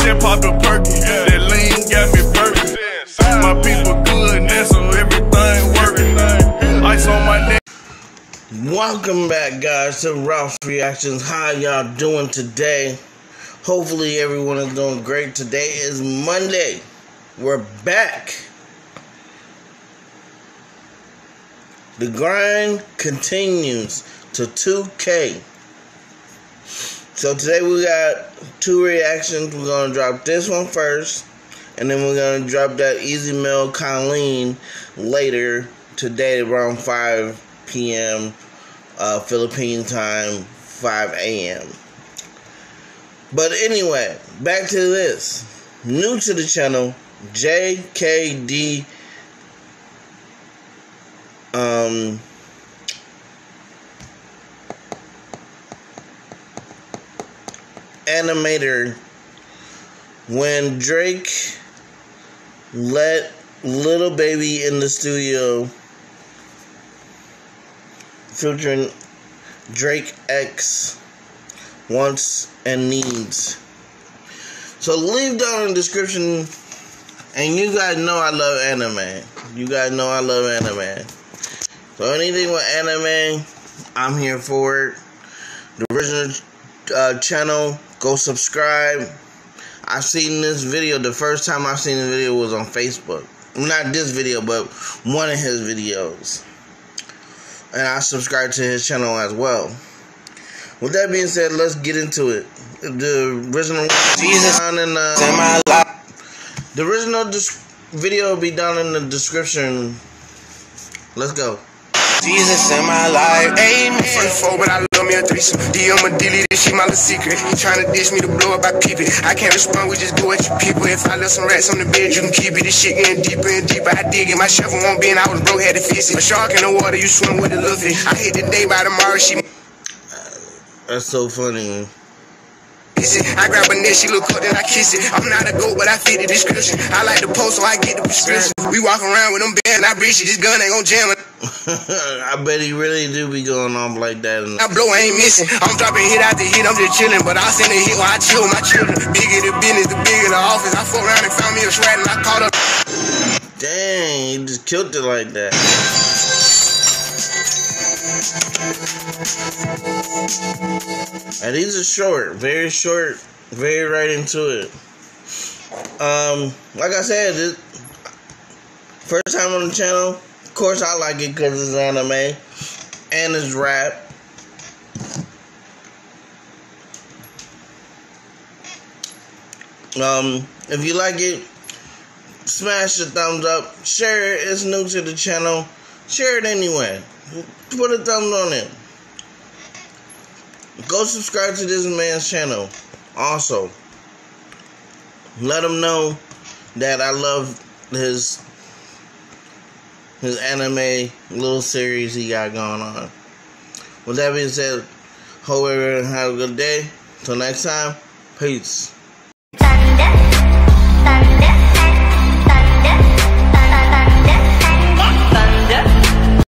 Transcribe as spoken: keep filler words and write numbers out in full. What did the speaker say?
just popped a perky. That lean got me perfect. My people good now, so everything working. Ice on my neck. Welcome back, guys, to Ralph's Reactions. How y'all doing today? Hopefully everyone is doing great. Today is Monday. We're back. The grind continues to two K. So today we got two reactions. We're going to drop this one first, and then we're going to drop that Easy Meal Colleen later today around five P M Uh, Philippine time, five A M But anyway, back to this. New to the channel, J K D um, Animator. When Drake let Little Baby in the studio, featuring Drake X, Wants and Needs. So leave down in the description, and you guys know I love anime. You guys know I love anime. So anything with anime, I'm here for it. The original uh, channel, go subscribe. I seen this video, the first time I seen the video was on Facebook. Not this video, but one of his videos. And I subscribe to his channel as well. With that being said, let's get into it. The original Jesus down in the, the original video will be down in the description. Let's go. Jesus in my life, amen. First four, but I love me a threesome. D M a delete this shit, my little secret. He tryna dish me to blow up, I peep it. I can't respond, we just go at your people. If I left some rats on the bed, you can keep it. This shit getting deeper and deeper. I dig it, my shovel won't be, and I was broke, had to fix it. A shark in the water, you swim with a little fish. I hit the day by tomorrow, she. That's so funny. I grab a neck, she look up, then I kiss it. I'm not a goat, but I fit the description. I like the post, so I get the prescription. We walk around with them bands, I breach it. This gun ain't gon' jam it. I bet he really do be going off like that. I blow, I ain't missing. I'm dropping hit after hit, I'm just chilling. But I'll send a hit while I chill with my children. Bigger the business, the bigger the office. I fuck around and found me a shred, and I caught up. Dang, he just killed it like that. And these are short, very short, very right into it. Um, like I said, this first time on the channel. Of course, I like it because it's anime and it's rap. Um, if you like it, smash the thumbs up, share it. It's new to the channel. Share it anyway. Put a thumbs on it. Go subscribe to this man's channel. Also, let him know that I love his his anime little series he got going on. With that being said, hope everyone have a good day. Till next time, peace.